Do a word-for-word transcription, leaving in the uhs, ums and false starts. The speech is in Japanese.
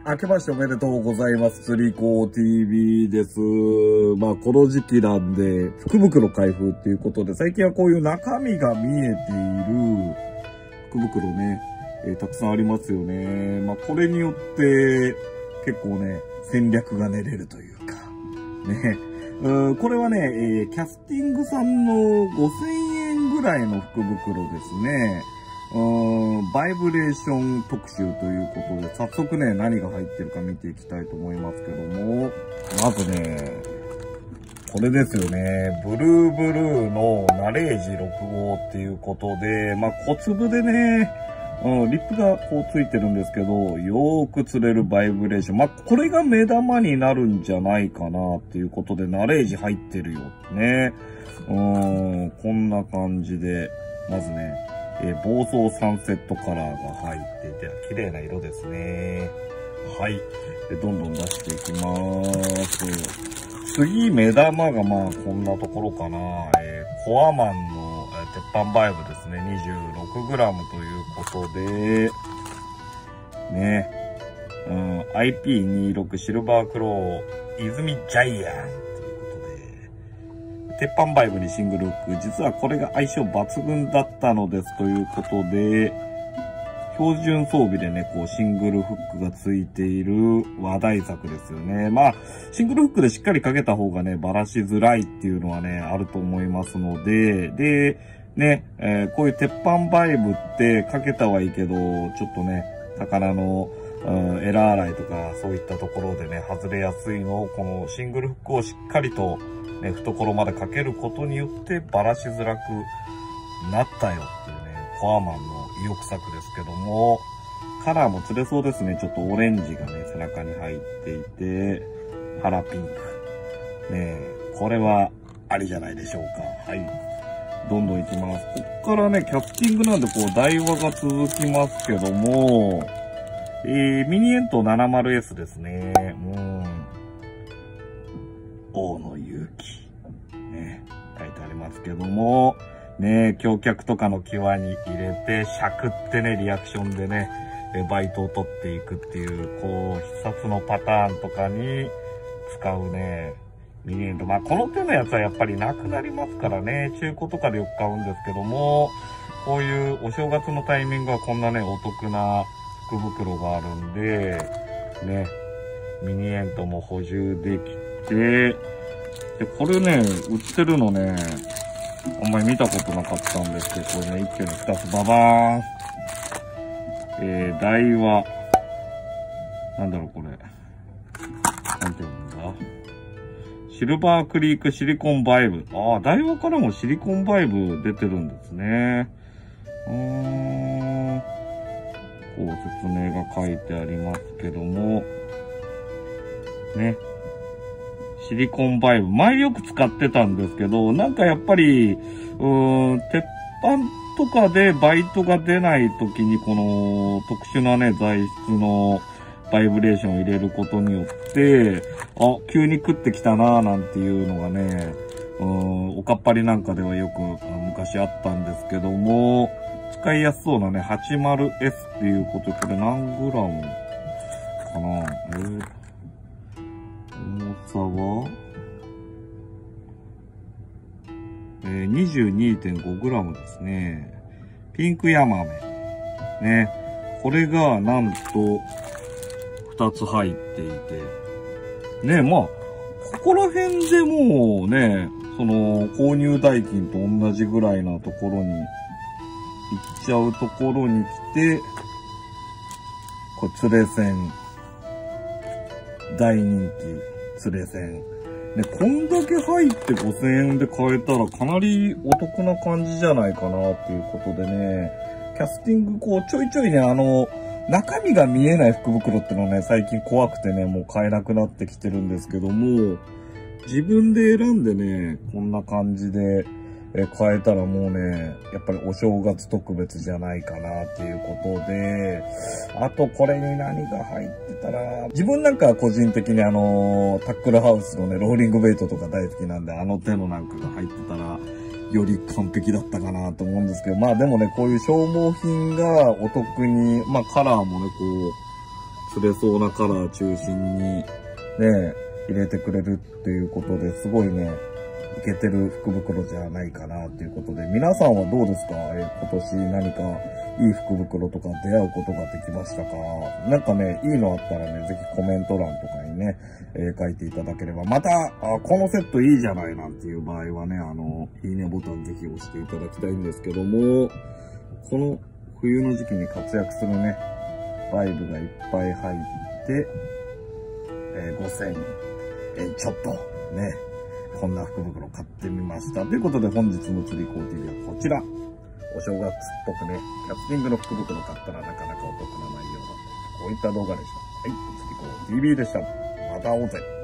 明けましておめでとうございます。釣り子 ティーブイ です。まあ、この時期なんで、福袋開封っていうことで、最近はこういう中身が見えている福袋ね、えー、たくさんありますよね。まあ、これによって、結構ね、戦略が練れるというか、ね。うこれはね、えー、キャスティングさんのごせんえんぐらいの福袋ですね。うーん、バイブレーション特集ということで、早速ね、何が入ってるか見ていきたいと思いますけども、まずね、これですよね。ブルーブルーのナレージろく号っていうことで、まあ小粒でね、うん、リップがこうついてるんですけど、よーく釣れるバイブレーション。まあこれが目玉になるんじゃないかなっていうことで、ナレージ入ってるよね。うん、こんな感じで、まずね、えー、暴走サンセットカラーが入っていて、綺麗な色ですね。はい。で、どんどん出していきまーす。次、目玉がまあ、こんなところかな。えー、コアマンの、えー、鉄板バイブですね。にじゅうろくグラム ということで、ね。うん、アイピーにじゅうろく シルバークロー、泉ジャイアン。鉄板バイブにシングルフック。実はこれが相性抜群だったのですということで、標準装備でね、こうシングルフックがついている話題作ですよね。まあ、シングルフックでしっかりかけた方がね、バラしづらいっていうのはね、あると思いますので、で、ね、えー、こういう鉄板バイブってかけたはいいけど、ちょっとね、魚の、うん、エラー洗いとかそういったところでね、外れやすいのを、このシングルフックをしっかりとね、懐までかけることによってバラしづらくなったよっていうね、コアマンの意欲作ですけども、カラーも釣れそうですね。ちょっとオレンジがね、背中に入っていて、腹ピンク。ねえ、これはありじゃないでしょうか。はい。どんどんいきます。こっからね、キャスティングなんでこう、台話が続きますけども、えー、ミニエント ななじゅうエス ですね。うん。大野勇気。ね、書いてありますけども、ね、橋脚とかの際に入れて、しゃくってね、リアクションでね、バイトを取っていくっていう、こう、必殺のパターンとかに使うね、ミニエント。まあ、この手のやつはやっぱりなくなりますからね、中古とかでよく買うんですけども、こういうお正月のタイミングはこんなね、お得な福袋があるんで、ね、ミニエントも補充できて、で、これね、売ってるのね、あんまり見たことなかったんですけど、これね、一挙に二つババーン。えー、台話。なんだろう、これ。なんていうんだ。シルバークリークシリコンバイブ。ああ、台話からもシリコンバイブ出てるんですね。うーん。こう説明が書いてありますけども。ね。シリコンバイブ。前よく使ってたんですけど、なんかやっぱり、うーん、鉄板とかでバイトが出ない時に、この特殊なね、材質のバイブレーションを入れることによって、あ、急に食ってきたなぁなんていうのがね、うーん、おかっぱりなんかではよく昔あったんですけども、使いやすそうなね、はちじゅうエス っていうことで、これ何グラムかなえー重さは、えー、にじゅうにてんごグラム ですね。ピンクヤマメ。ね。これがなんとふたつ入っていて。ね、まあ、ここら辺でもうね、その購入代金と同じぐらいなところに行っちゃうところに来て、これ釣れ線。大人気。釣れ線。ね、こんだけ入ってごせんえんで買えたらかなりお得な感じじゃないかなっていうことでね、キャスティングこうちょいちょいね、あの、中身が見えない福袋ってのね、最近怖くてね、もう買えなくなってきてるんですけども、自分で選んでね、こんな感じでえ買えたらもうね、やっぱりお正月特別じゃないかなっていうことで、あとこれに何が入ってたら、自分なんかは個人的にあの、タックルハウスのね、ローリングベイトとか大好きなんで、あの手のなんかが入ってたら、より完璧だったかなと思うんですけど、まあでもね、こういう消耗品がお得に、まあカラーもね、こう、 釣れそうなカラー中心にね、入れてくれるっていうことですごいね、いけてる福袋じゃないかなっていうことで、皆さんはどうですか？え今年何かいい福袋とか出会うことができましたか？なんかね、いいのあったらね、ぜひコメント欄とかにね、えー、書いていただければ。またあ、このセットいいじゃないなんていう場合はね、あの、いいねボタンぜひ押していただきたいんですけども、この冬の時期に活躍するね、バイブがいっぱい入って、えー、ごせんえんちょっとね、こんな福袋買ってみました。ということで本日の釣り子 ティービー はこちら。お正月っぽくね、キャスティングの福袋買ったらなかなかお得な内容だった。こういった動画でした。はい、釣り子 ティービー でした。また会おうぜ。